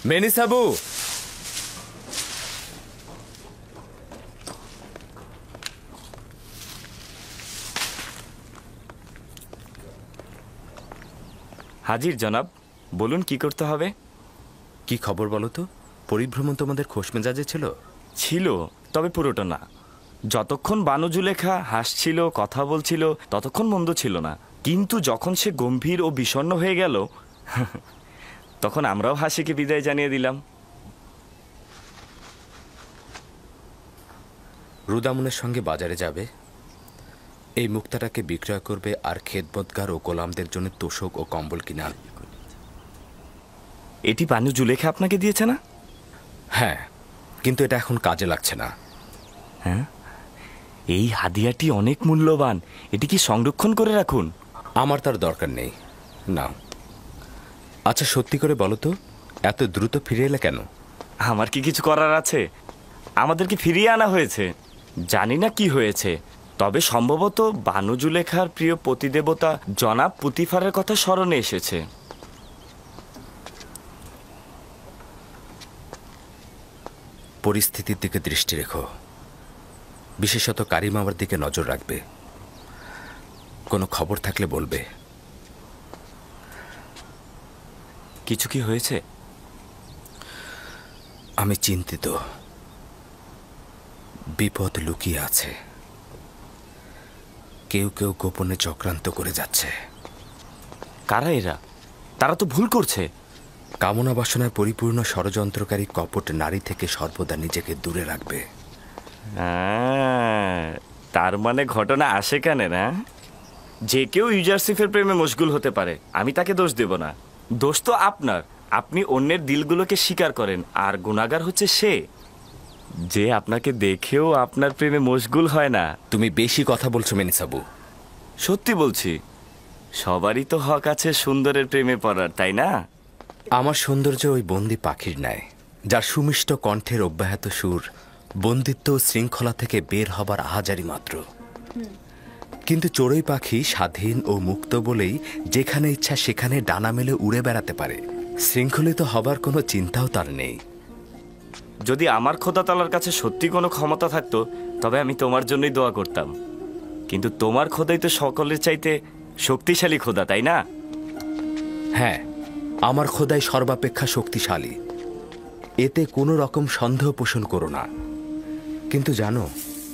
মেনিসাবু, হাজির জনাব, বলুন কি করতে হবে। কি খবর বলো তো? পরিভ্রমণ তোমাদের খোশ মেজাজে ছিল? ছিল, তবে পুরোটা না। যতক্ষণ বানু জুলেখা হাসছিল, কথা বলছিল, ততক্ষণ মন্দ ছিল না। কিন্তু যখন সে গম্ভীর ও বিষণ্ণ হয়ে গেল, তখন আমরাও হাসিকে বিদায় জানিয়ে দিলাম। রুদামুনের সঙ্গে বাজারে যাবে, এই মুক্তাটাকে বিক্রয় করবে, আর খেদমতগার ও গোলামদের জন্য তোষক ও কম্বল কিনে আনবে। এটি বানু জুলেখা আপনাকে দিয়েছে না? হ্যাঁ, কিন্তু এটা এখন কাজে লাগছে না। হ্যাঁ, এই হাদিয়াটি অনেক মূল্যবান, এটি কি সংরক্ষণ করে রাখুন? আমার তার দরকার নেই। না। আচ্ছা, সত্যি করে বলো তো, এত দ্রুত ফিরে এলে কেন? আমার কি কিছু করার আছে? আমাদেরকে ফিরিয়ে আনা হয়েছে। জানি না কি হয়েছে, তবে সম্ভবত বানু জুলেখার প্রিয় পতিদেবতা জনাব পুতিফারের কথা স্মরণে এসেছে। পরিস্থিতির দিকে দৃষ্টি রেখো, বিশেষত কারিম আমার দিকে নজর রাখবে। কোনো খবর থাকলে বলবে। কিছু কি হয়েছে? আমি চিন্তিত, বিপদ লুকিয়ে আছে। কেউ কেউ গোপনে চক্রান্ত করে যাচ্ছে। কারা এরা? তারা তো ভুল করছে। কামনা বাসনায় পরিপূর্ণ ষড়যন্ত্রকারী কপট নারী থেকে সর্বদা নিজেকে দূরে রাখবে। তার মানে ঘটনা আসে কেন না? যে কেউ ইউজারসিফের প্রেমে মশগুল হতে পারে, আমি তাকে দোষ দেব না। দোষ তো আপনার। আপনি অন্যের দিলগুলোকে স্বীকার করেন, আর গুনাহগার হচ্ছে সে যে আপনাকে দেখেও আপনার প্রেমে মশগুল হয় না। তুমি বেশি কথা বলছো মেনিসাবু। সত্যি বলছি, সবারই তো হক আছে সুন্দরের প্রেমে পড়ার, তাই না? আমার সৌন্দর্য ওই বন্দি পাখির ন্যায়, যার সুমিষ্ট কণ্ঠের অব্যাহত সুর বন্দিত্ব শৃঙ্খলা থেকে বের হবার আহাজারি মাত্র। কিন্তু চড়ুই পাখি স্বাধীন ও মুক্ত বলেই যেখানে ইচ্ছা সেখানে ডানা মেলে উড়ে বেড়াতে পারে। শৃঙ্খলিত হবার কোনো চিন্তাও তার নেই। যদি আমার খোদা তাআলার কাছে সত্যি কোনো ক্ষমতা থাকতো, তবে আমি তোমার জন্যই দোয়া করতাম। কিন্তু তোমার খোদাই তো সকলের চাইতে শক্তিশালী খোদা, তাই না? হ্যাঁ, আমার খোদাই সর্বাপেক্ষা শক্তিশালী, এতে কোনো রকম সন্দেহ পোষণ করো না। কিন্তু জানো,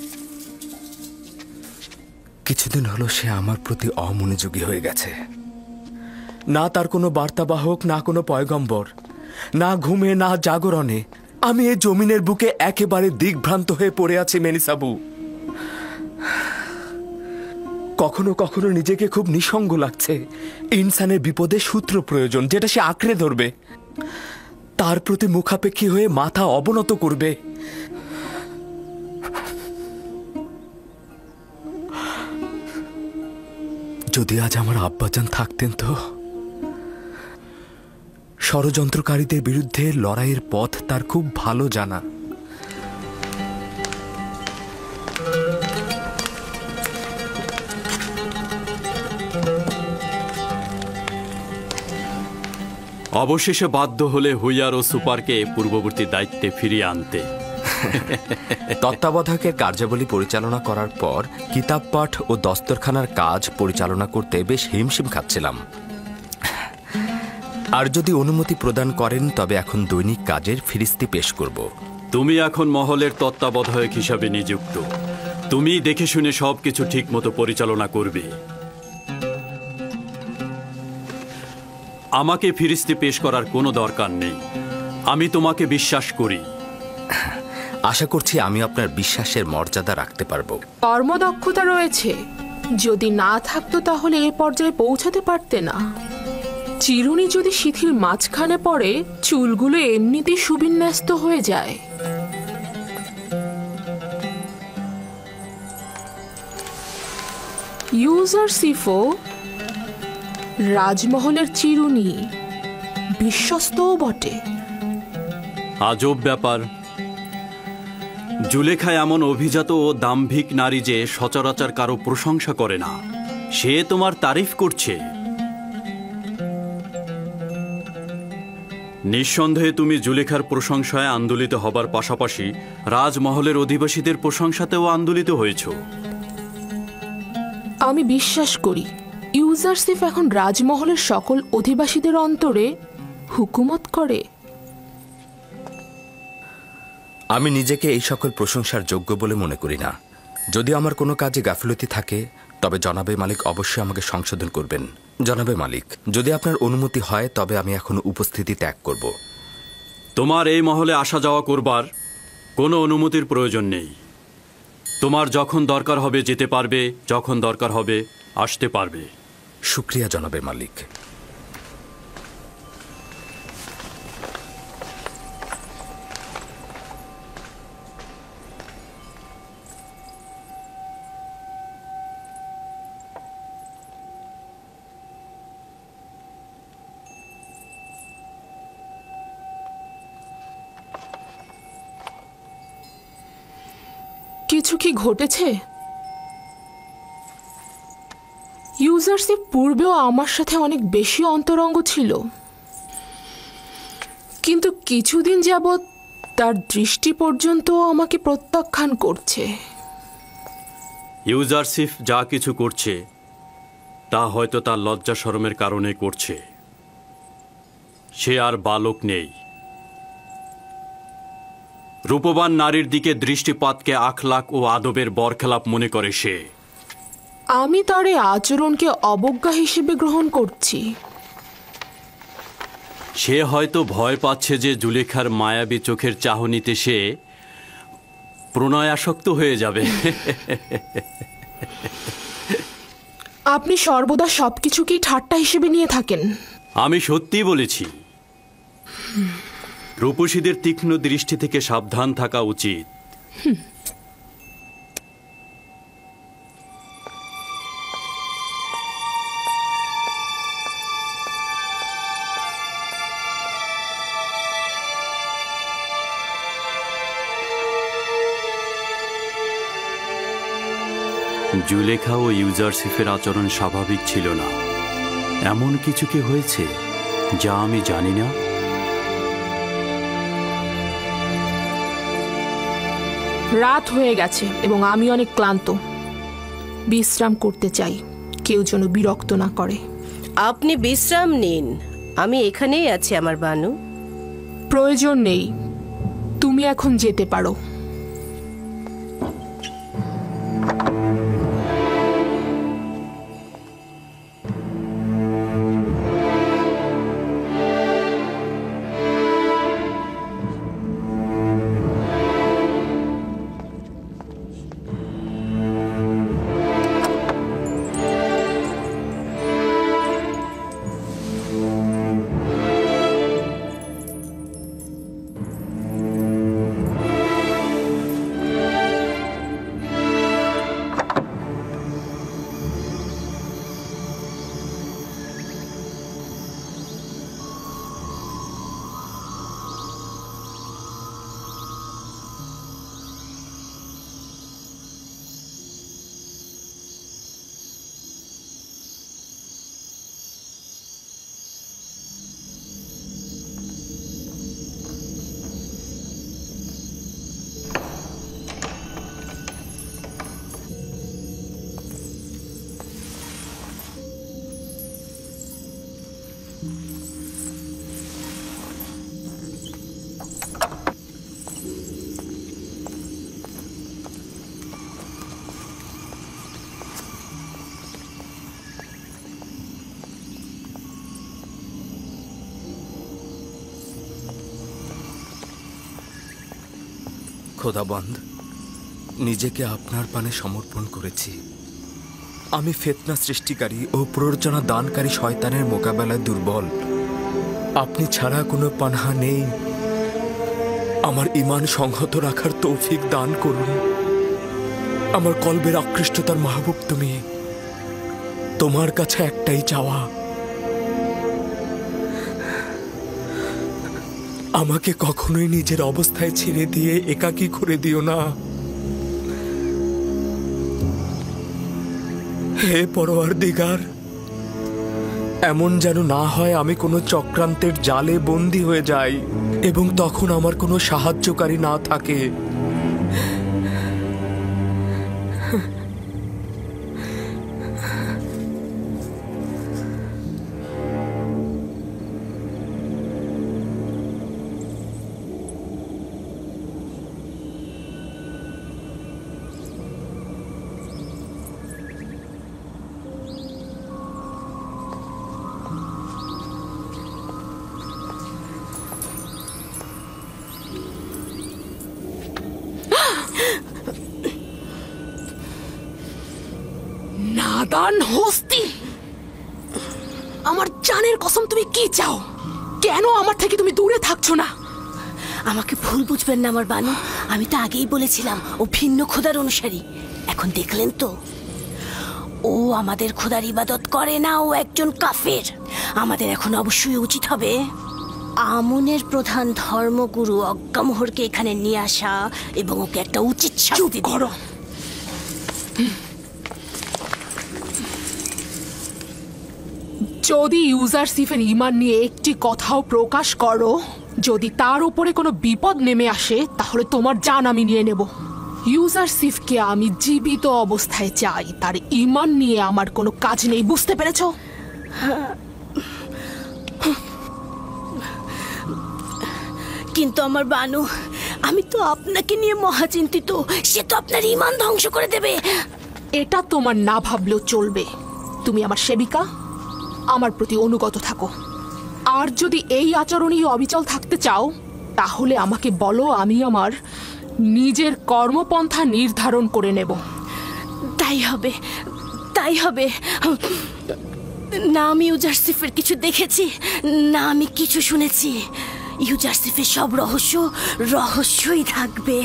কিছুদিন হলো সে আমার প্রতি অমনোযোগী হয়ে গেছে। না তার কোনো বার্তাবাহক, না কোনো পয়গম্বর, না ঘুমে না জাগরণে। আমি এই জমিনের বুকে একেবারে দিগ্ভ্রান্ত হয়ে পড়ে আছি মেনিসাবু। কখনো কখনো নিজেকে খুব নিঃসঙ্গ লাগছে। ইনসানের বিপদে সূত্র প্রয়োজন, যেটা সে আঁকড়ে ধরবে, তার প্রতি মুখাপেক্ষী হয়ে মাথা অবনত করবে। যদি আজ আমার আব্বাজান থাকতেন তো। ষড়যন্ত্রকারীদের বিরুদ্ধে লড়াইয়ের পথ তার খুব ভালো জানা। অবশেষে বাধ্য হলে হুইয়ার ও সুপারকে পূর্ববর্তী দায়িত্বে ফিরিয়ে আনতে। তত্ত্বাবধায়কের কার্যাবলী পরিচালনা করার পর কিতাব পাঠ ও দস্তরখানার কাজ পরিচালনা করতে বেশ হিমশিম খাচ্ছিলাম। আর যদি অনুমতি প্রদান করেন, তবে এখন দৈনিক কাজের ফিরিস্তি পেশ করব। তুমি এখন মহলের তত্ত্বাবধায়ক হিসাবে নিযুক্ত। তুমি দেখে শুনে সবকিছু ঠিক মতো পরিচালনা করবে। আমাকে ফিরিস্তি পেশ করার কোনো দরকার নেই। আমি তোমাকে বিশ্বাস করি। আশা করছি আমি আপনার বিশ্বাসের মর্যাদা রাখতে পারব। কর্মদক্ষতা রয়েছে, যদি না থাকতো তাহলে এ পর্যায়ে পৌঁছাতে পারতে না। চিরুনি যদি শিথিল মাঝখানে পড়ে, চুলগুলো এমনিতেই সুবিন্যস্ত হয়ে যায়। ইউজারসিফও রাজমহলের চিরুনি, বিশ্বস্তও বটে। আজব ব্যাপার, জুলেখা এমন অভিজাত ও দাম্ভিক নারী যে সচরাচর কারো প্রশংসা করে না। সে তোমার তারিফ করছে। নিঃসন্দেহে তুমি জুলেখার প্রশংসায় আন্দোলিত হবার পাশাপাশি রাজমহলের অধিবাসীদের প্রশংসাতেও আন্দোলিত হয়েছ। আমি বিশ্বাস করি ইউজারশিপ এখন রাজমহলের সকল অধিবাসীদের অন্তরে হুকুমত করে। আমি নিজেকে এই সকল প্রশংসার যোগ্য বলে মনে করি না। যদি আমার কোনো কাজে গাফিলতি থাকে তবে জনাবে মালিক অবশ্যই আমাকে সংশোধন করবেন। জনাবে মালিক, যদি আপনার অনুমতি হয় তবে আমি এখন উপস্থিতি ত্যাগ করব। তোমার এই মহলে আসা যাওয়া করবার কোনো অনুমতির প্রয়োজন নেই। তোমার যখন দরকার হবে যেতে পারবে, যখন দরকার হবে আসতে পারবে। শুক্রিয়া জনাবে মালিক। কিছু কি ঘটেছে? ইউজারশিপ পূর্বেও আমার সাথে অনেক বেশি অন্তরঙ্গ ছিল, কিন্তু কিছুদিন যাবৎ তার দৃষ্টি পর্যন্ত আমাকে প্রত্যাখ্যান করছে। ইউজারশিপ যা কিছু করছে তা হয়তো তার লজ্জা শরমের কারণে করছে। সে আর বালক নেই। রূপবান নারীর দিকে দৃষ্টিপাতকে আখলাক ও আদবের বরখেলাপ মনে করে সে। আমি তার এই আচরণকে অবজ্ঞা হিসেবে গ্রহণ করছি। সে হয়তো ভয় পাচ্ছে যে জুলেখার মায়াবী চোখের চাহনিতে সে প্রণয়াসক্ত হয়ে যাবে। আপনি সর্বদা সবকিছুকেই ঠাট্টা হিসেবে নিয়ে থাকেন। আমি সত্যি বলেছি। রূপসীদের তীক্ষ্ণ দৃষ্টি থেকে সাবধান থাকা উচিত। জুলেখা ও ইউজারশিপের আচরণ স্বাভাবিক ছিল না। এমন কিছু কি হয়েছে যা আমি জানি না? রাত হয়ে গেছে এবং আমি অনেক ক্লান্ত। বিশ্রাম করতে চাই, কেউ যেন বিরক্ত না করে। আপনি বিশ্রাম নিন, আমি এখানেই আছি আমার বানু। প্রয়োজন নেই, তুমি এখন যেতে পারো। খোদাবন্দ, নিজেকে আপনার পানে সমর্পণ করেছি। আমি ফিতনা সৃষ্টিকারী ও প্ররোচনা দানকারী শয়তানের মোকাবেলায় দুর্বল। আপনি ছাড়া কোনো পানাহা নেই। আমার ঈমান সংহত রাখার তৌফিক দান করুন। আমার কলবের আকৃষ্টতার মাহবুব তুমি। তোমার কাছে একটাই চাওয়া, আমাকে কখনোই নিজের অবস্থায় ছেড়ে দিয়ে একাকী করে দিও না। হে পরওয়ারদিগার, এমন যেন না হয় আমি কোনো চক্রান্তের জালে বন্দী হয়ে যাই এবং তখন আমার কোনো সাহায্যকারী না থাকে। নাদান হস্তি, আমার জানের কসম, তুমি কি চাও? কেন আমার থেকে তুমি দূরে থাকছো না? আমাকে ভুল বুঝবেন না আমার বানু, আমি তো আগেই বলেছিলাম ও ভিন্ন খোদার অনুসারী। এখন দেখলেন তো, ও আমাদের খোদার ইবাদত করে না, ও একজন কাফের। আমাদের এখন অবশ্যই উচিত হবে আমনের প্রধান ধর্মগুরু অজ্ঞামোহরকে এখানে নিয়ে আসা এবং ওকে একটা উচিত শাস্তি করো। যদি ইউজারসিফের ঈমান নিয়ে একটি কথাও প্রকাশ করো, যদি তার উপরে কোনো বিপদ নেমে আসে, তাহলে তোমার জান আমি নিয়ে নেব। ইউজারসিফকে আমি জীবিত অবস্থায় চাই, তার ঈমান নিয়ে আমার কোনো কাজ নেই, বুঝতে পেরেছ? কিন্তু আমার বানু, আমি তো আপনাকে নিয়ে মহাচিন্তিত। সে তো আপনার ঈমান ধ্বংস করে দেবে। এটা তোমার না ভাবলেও চলবে। তুমি আমার সেবিকা, আমার প্রতি অনুগত থাকো। আর যদি এই আচরণেই অবিচল থাকতে চাও, তাহলে আমাকে বলো, আমি আমার নিজের কর্মপন্থা নির্ধারণ করে নেব। তাই হবে, তাই হবে। না আমি ইউজারসিফের কিছু দেখেছি, না আমি কিছু শুনেছি। ইউজারসিফের সব রহস্য রহস্যই থাকবে।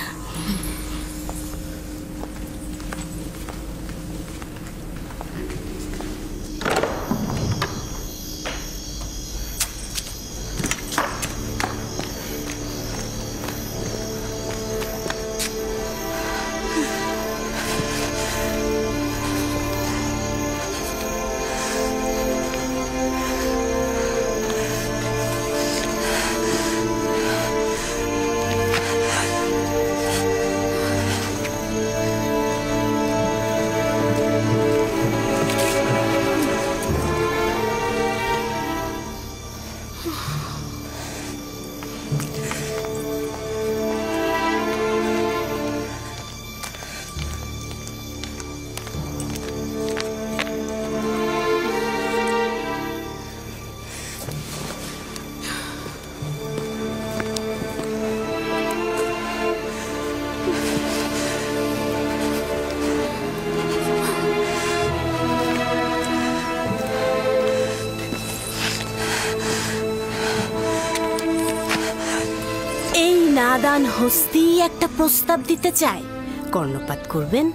নাদান হস্তি একটা প্রস্তাব দিতে চায়, কর্ণপাত করবেন?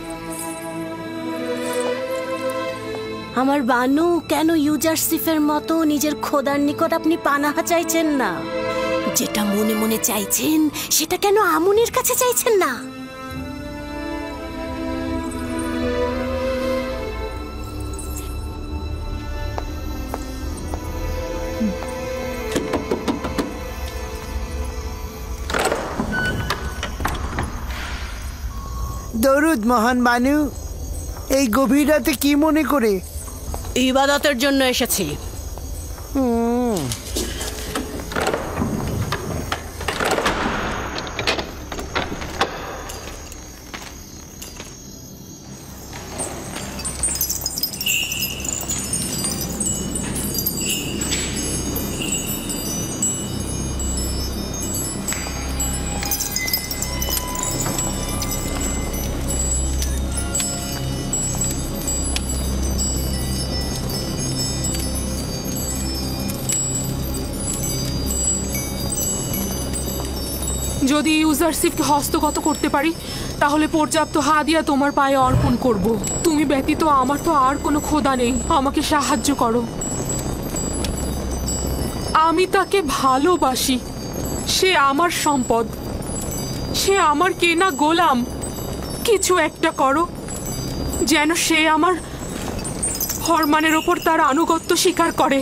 আমার বানু, কেন ইউজারসিফের মতো নিজের খোদার নিকট আপনি পানাহা চাইছেন না? যেটা মনে মনে চাইছেন সেটা কেন আমনের কাছে চাইছেন না? দরুদ মহান বানু। এই গভীর রাতে কি মনে করে? ইবাদতের জন্য এসেছি। যদি ইউজারসিফকে হস্তগত করতে পারি, তাহলে পর্যাপ্ত হাদিয়া তোমার পায়ে অর্পণ করব। তুমি ব্যতীত আমার তো আর কোনো খোদা নেই, আমাকে সাহায্য করো। আমি তাকে ভালোবাসি, সে আমার সম্পদ, সে আমার কেনা গোলাম। কিছু একটা করো যেন সে আমার ফরমানের ওপর তার আনুগত্য স্বীকার করে।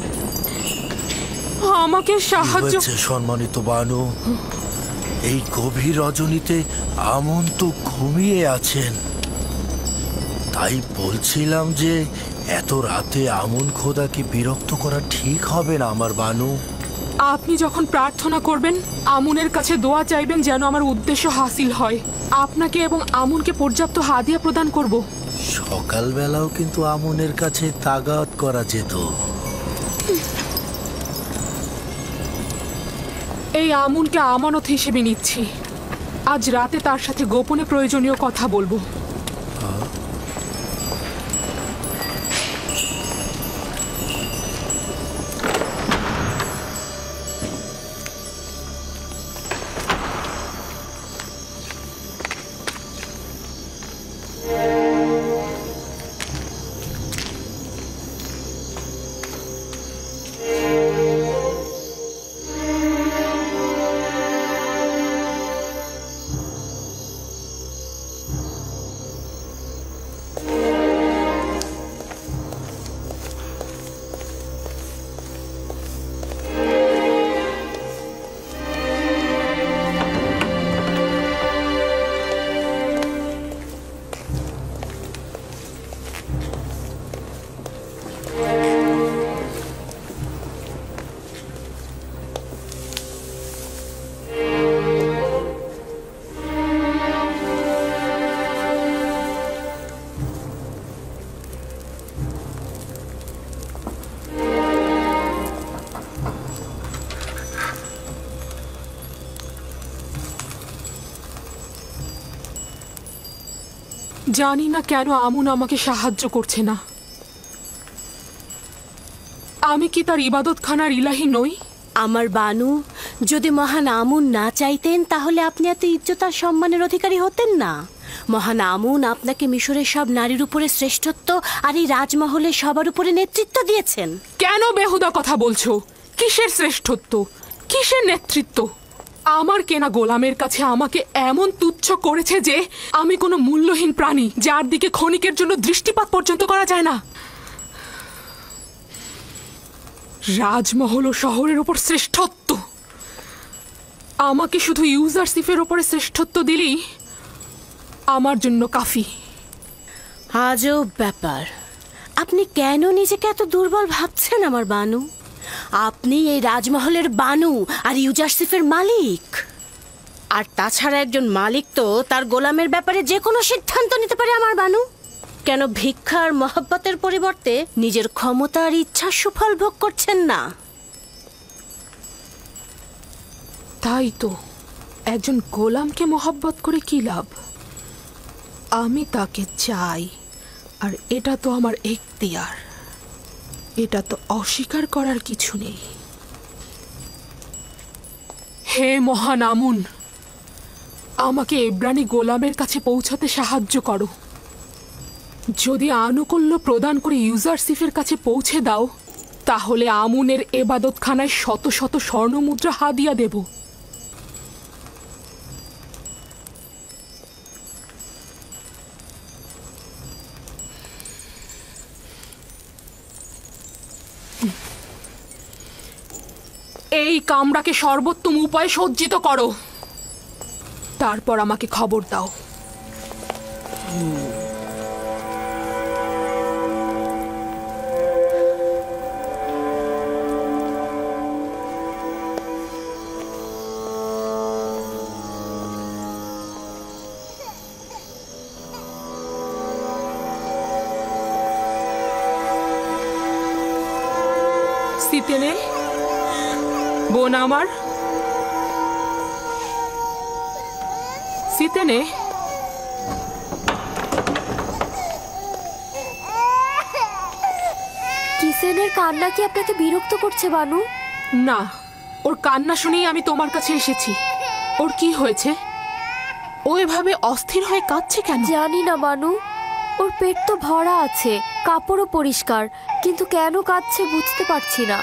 আমাকে সাহায্য। সম্মানিত বানু, এই গভীর রজনীতে আমন তো ঘুমিয়ে আছেন, তাই বলছিলাম যে এত রাতে আমন খোদাকে বিরক্ত করা ঠিক হবে না আমার বানু। আপনি যখন প্রার্থনা করবেন, আমুনের কাছে দোয়া চাইবেন যেন আমার উদ্দেশ্য হাসিল হয়। আপনাকে এবং আমুনকে পর্যাপ্ত হাদিয়া প্রদান করব। সকালবেলাও কিন্তু আমনের কাছে তাগাত করা যেত। এই আমুনকে আমানত হিসেবে নিচ্ছি। আজ রাতে তার সাথে গোপনে প্রয়োজনীয় কথা বলবো। জানি না কেন আমুন আমাকে সাহায্য করছে না। আমি কি তার ইবাদতখানার ইলাহি নই? আমার বানু, যদি মহান আমুন না চাইতেন তাহলে আপনি এত ইজ্জত আর সম্মানের অধিকারী হতেন না। মহান আমুন আপনাকে মিশরের সব নারীর উপরে শ্রেষ্ঠত্ব আর এই রাজমহলের সবার উপরে নেতৃত্ব দিয়েছেন। কেন বেহুদা কথা বলছো? কিসের শ্রেষ্ঠত্ব, কিসের নেতৃত্ব? আমার কেনা গোলামের কাছে আমাকে এমন তুচ্ছ করেছে যে আমি কোনো মূল্যহীন প্রাণী, যার দিকে ক্ষণিকের জন্য দৃষ্টিপাত পর্যন্ত করা যায় না। রাজমহল ও শহরের ওপর শ্রেষ্ঠত্ব, আমাকে শুধু ইউজারশিপের ওপরে শ্রেষ্ঠত্ব দিলেই আমার জন্য কাফি। আজব ব্যাপার, আপনি কেন নিজেকে এত দুর্বল ভাবছেন আমার বানু? আপনি এই রাজমহলের বানু আর ইউজারশিপের মালিক। আর তাছাড়া একজন মালিক তো তার গোলামের ব্যাপারে যে কোনো সিদ্ধান্ত নিতে পারে আমার বানু। কেন ভিক্ষা আর মহব্বতের পরিবর্তে নিজের ক্ষমতা আর ইচ্ছার সুফল ভোগ করছেন না? তাই তো, একজন গোলামকে মহব্বত করে কি লাভ? আমি তাকে চাই, আর এটা তো আমার এখতিয়ার। এটা তো অস্বীকার করার কিছু নেই। হে মহান আমুন, আমাকে এব্রানি গোলামের কাছে পৌঁছাতে সাহায্য করো। যদি আনুকূল্য প্রদান করে ইউজারশিপের কাছে পৌঁছে দাও, তাহলে আমুনের এবাদতখানায় শত শত স্বর্ণমুদ্রা হাদিয়া দেব। এই কামরাকে সর্বোত্তম উপায়ে সজ্জিত করো, তারপর আমাকে খবর দাও। সিতেনে, বোন আমার, সিতেনে, কিসেনের কান্না কি আপনাকে বিরক্ত করছে বানু? না, ওর কান্না শুনেই আমি তোমার কাছে এসেছি। ওর কি হয়েছে? ও এভাবে অস্থির হয়ে কাঁদছে কেন? জানি না বানু, ওর পেট তো ভরা আছে, কাপড়ও পরিষ্কার, কিন্তু কেন কাঁদছে বুঝতে পারছি না।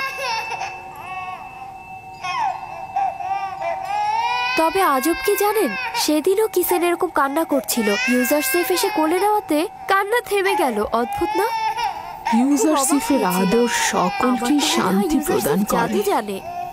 তবে আজব কি জানেন, সেদিনও কিসেন এরকম কান্না করছিল। ইউজারশিপ এসে কোলে নেওয়াতে কান্না থেমে গেল। অদ্ভুত না? ইউজারশিপের আদর সকলকে শান্তি প্রদান করে। জানে